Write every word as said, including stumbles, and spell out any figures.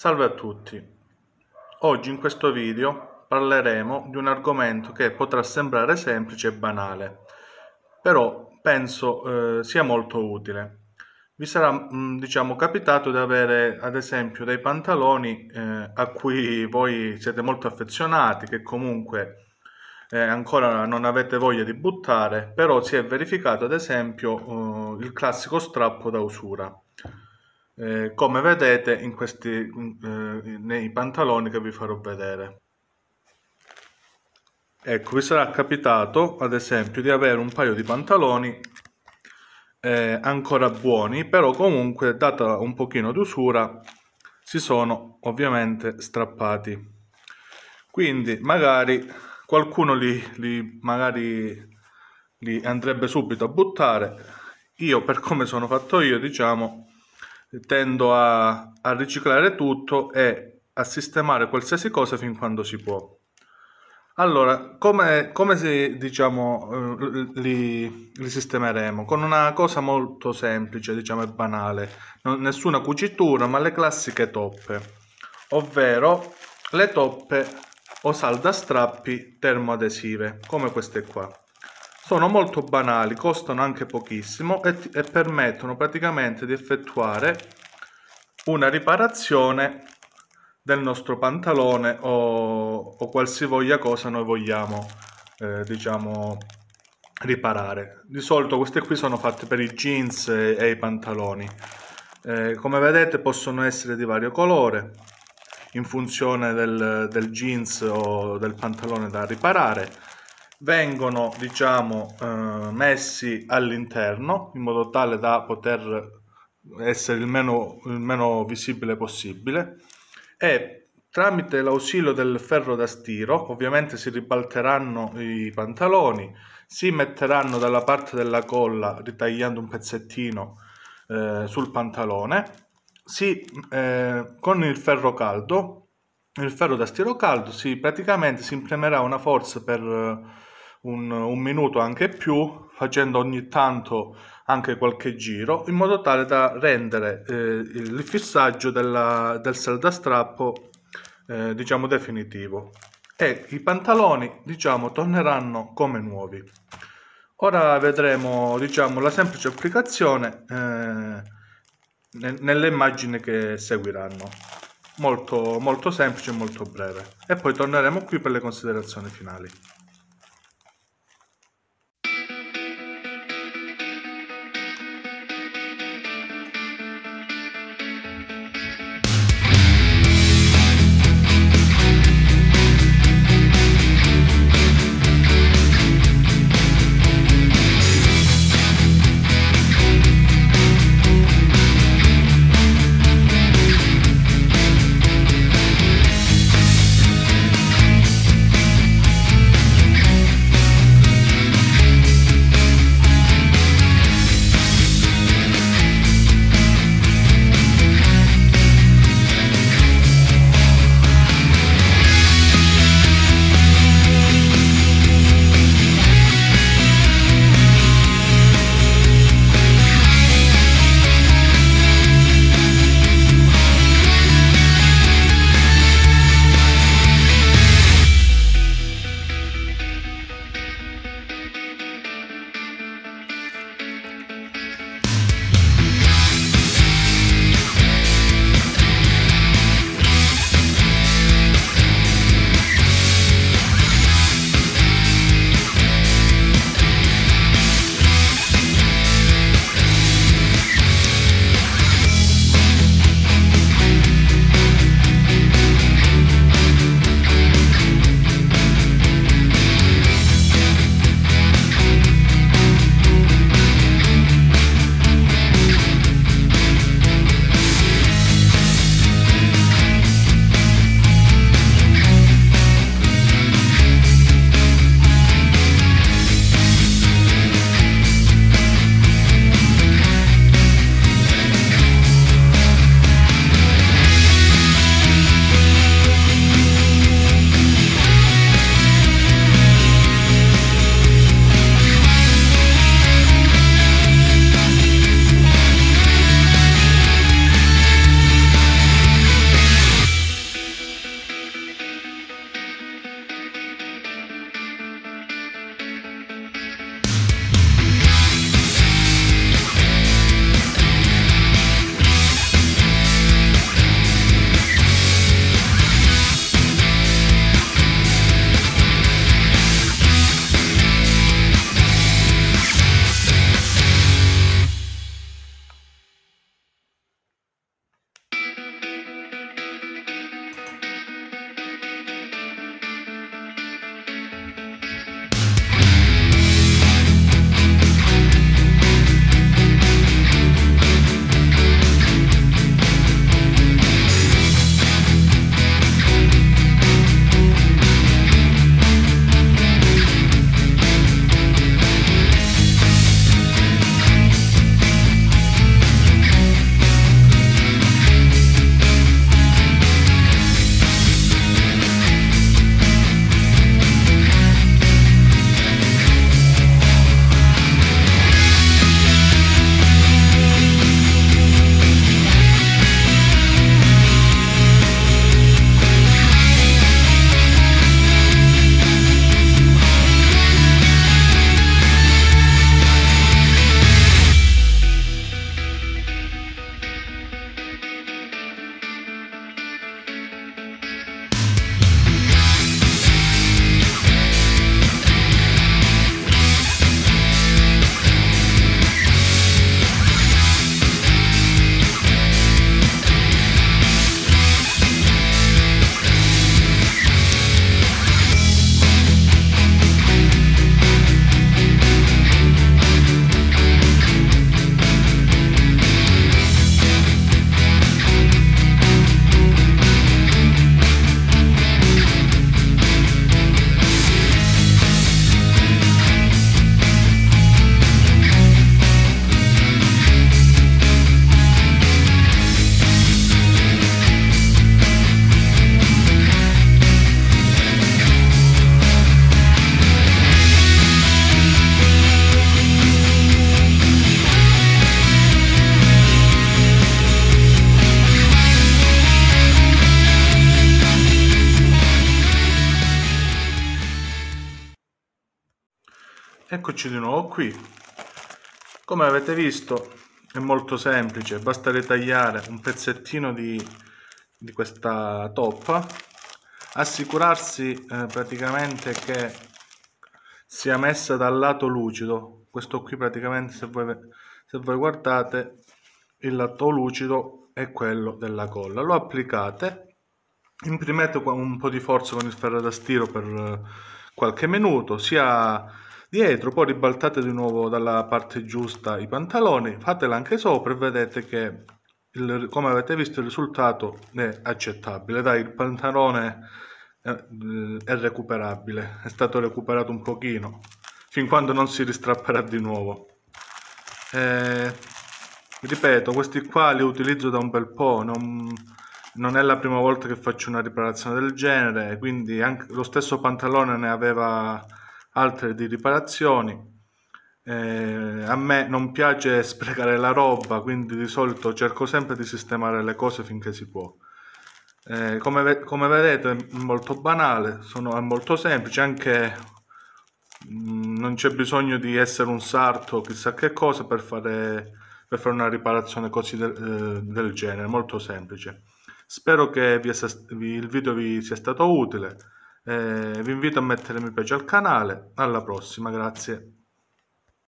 Salve a tutti, oggi in questo video parleremo di un argomento che potrà sembrare semplice e banale, però penso eh, sia molto utile. Vi sarà mh, diciamo capitato di avere ad esempio dei pantaloni eh, a cui voi siete molto affezionati, che comunque eh, ancora non avete voglia di buttare, però si è verificato ad esempio eh, il classico strappo da usura. Eh, come vedete in questi, eh, nei pantaloni che vi farò vedere. Ecco, vi sarà capitato ad esempio di avere un paio di pantaloni eh, ancora buoni, però comunque data un pochino d'usura si sono ovviamente strappati. Quindi magari qualcuno li, li, magari li andrebbe subito a buttare. Io, per come sono fatto io, diciamo, tendo a, a riciclare tutto e a sistemare qualsiasi cosa fin quando si può. Allora, come, come si, diciamo, eh, li, li sistemeremo? Con una cosa molto semplice, diciamo, e banale. Non, nessuna cucitura, ma le classiche toppe, ovvero le toppe o saldastrappi termoadesive, come queste qua. Sono molto banali, costano anche pochissimo e, e permettono praticamente di effettuare una riparazione del nostro pantalone o, o qualsivoglia cosa noi vogliamo eh, diciamo riparare. Di solito queste qui sono fatte per i jeans e, e i pantaloni. Eh, come vedete possono essere di vario colore in funzione del, del jeans o del pantalone da riparare. Vengono diciamo eh, messi all'interno in modo tale da poter essere il meno, il meno visibile possibile, e tramite l'ausilio del ferro da stiro ovviamente si ribalteranno i pantaloni, si metteranno dalla parte della colla ritagliando un pezzettino eh, sul pantalone, si, eh, con il ferro caldo, il ferro da stiro caldo, si praticamente si impremerà una forza per un, un minuto anche più, facendo ogni tanto anche qualche giro, in modo tale da rendere eh, il fissaggio della, del saldastrappo eh, diciamo definitivo, e i pantaloni diciamo torneranno come nuovi. Ora vedremo diciamo la semplice applicazione eh, nelle immagini che seguiranno, molto, molto semplice e molto breve, e poi torneremo qui per le considerazioni finali. Eccoci di nuovo qui. Come avete visto è molto semplice, basta ritagliare un pezzettino di, di questa toppa, assicurarsi eh, praticamente che sia messa dal lato lucido. Questo qui praticamente, se voi, se voi guardate, il lato lucido è quello della colla. Lo applicate, imprimete un po' di forza con il ferro da stiro per qualche minuto, sia dietro, poi ribaltate di nuovo dalla parte giusta i pantaloni, fatela anche sopra e vedete che il, come avete visto il risultato è accettabile. Dai, il pantalone è, è recuperabile, è stato recuperato un pochino fin quando non si ristrapperà di nuovo. Eh, ripeto, questi qua li utilizzo da un bel po', non, non è la prima volta che faccio una riparazione del genere, quindi anche lo stesso pantalone ne aveva altre di riparazioni. Eh, a me non piace sprecare la roba, quindi di solito cerco sempre di sistemare le cose finché si può. Eh, come, ve- come vedete è molto banale, sono, è molto semplice, anche mh, non c'è bisogno di essere un sarto o chissà che cosa per fare, per fare una riparazione così del, eh, del genere, molto semplice. Spero che vi sia- vi- il video vi sia stato utile. Eh, vi invito a mettere mi piace al canale. Alla prossima, grazie.